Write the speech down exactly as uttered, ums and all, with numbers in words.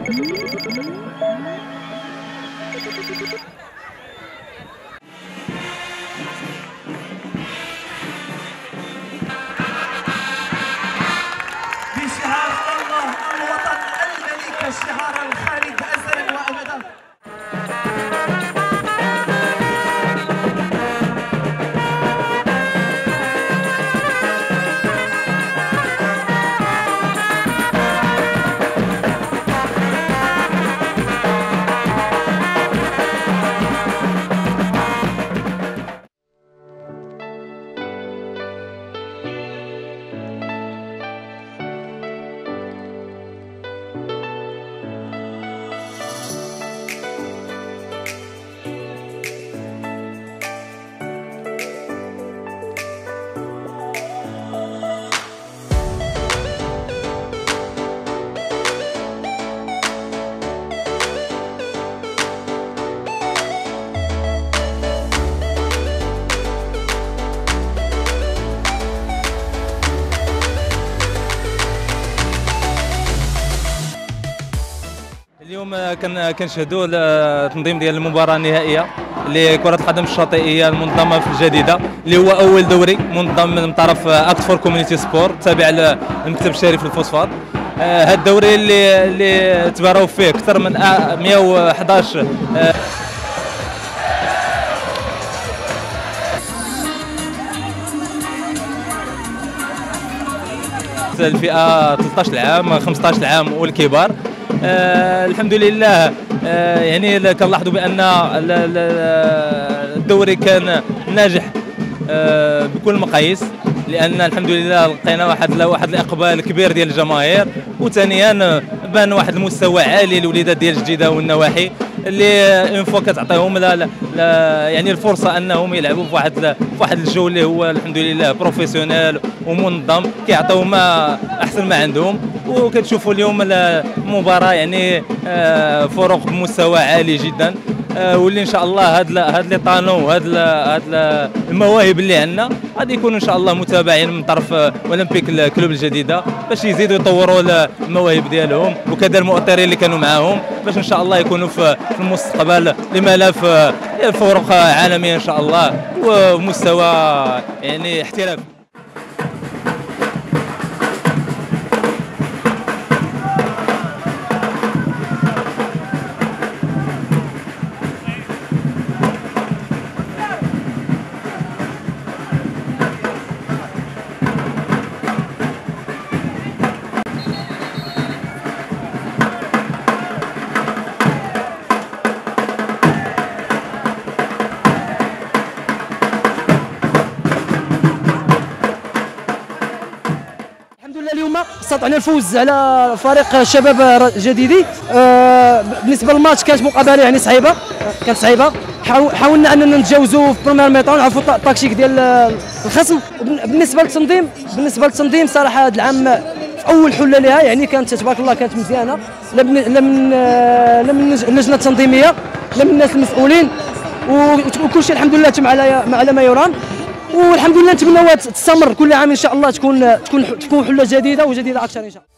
بشعار الله الوطن الملك، الشعار الخالد أزلا وأبدا. اليوم كنشهدوا تنظيم ديال المباراه النهائيه لكره القدم الشاطئيه المنظمه في الجديده، اللي هو اول دوري منظم من طرف اكت فور كوميونيتي سبور تابع للمكتب الشريف للفوسفات. هذا الدوري اللي اللي تباراو فيه اكثر من مئة وأحد عشر الفئه ثلاثة عشر عام خمسة عشر عام والكبار. آه الحمد لله. آه يعني كنلاحظوا بان الدوري كان ناجح آه بكل المقاييس، لان الحمد لله لقينا واحد واحد الاقبال كبير ديال الجماهير، وثانيا بان واحد المستوى عالي للوليدات ديال الجديده والنواحي، اللي اون فوا كتعطيهم لا لا يعني الفرصه انهم يلعبوا في واحد في واحد الجو اللي هو الحمد لله بروفيسيونيل ومنظم، كيعطيوهم احسن ما عندهم. وكتشوفوا اليوم المباراه يعني فرق بمستوى عالي جدا، واللي ان شاء الله هاد هاد لي طانو هاد هاد المواهب اللي عندنا غادي يكونوا ان شاء الله متابعين من طرف اولمبيك كلوب الجديده، باش يزيدوا يطوروا المواهب ديالهم، وكذا المؤطرين اللي كانوا معاهم، باش ان شاء الله يكونوا في المستقبل لملف فرق عالميه ان شاء الله ومستوى يعني احترافي. اليوم استطعنا الفوز على فريق شباب جديدي. آه بالنسبه للماتش كانت مقابله يعني صعيبه، كانت صعيبه. حاولنا اننا نتجاوزوا في البريمير ميطون، نعرفوا التكتيك ديال الخصم. بالنسبه للتنظيم بالنسبه للتنظيم صراحه هذا العام في اول حله لها يعني كانت تبارك الله كانت مزيانه، لا من لا من لا من اللجنه التنظيميه لا من الناس المسؤولين، وكل شيء الحمد لله تم على على ما يرام. والحمد لله نتمنوا تستمر كل عام ان شاء الله، تكون تكون تكون حله جديده وجديده اكثر ان شاء الله.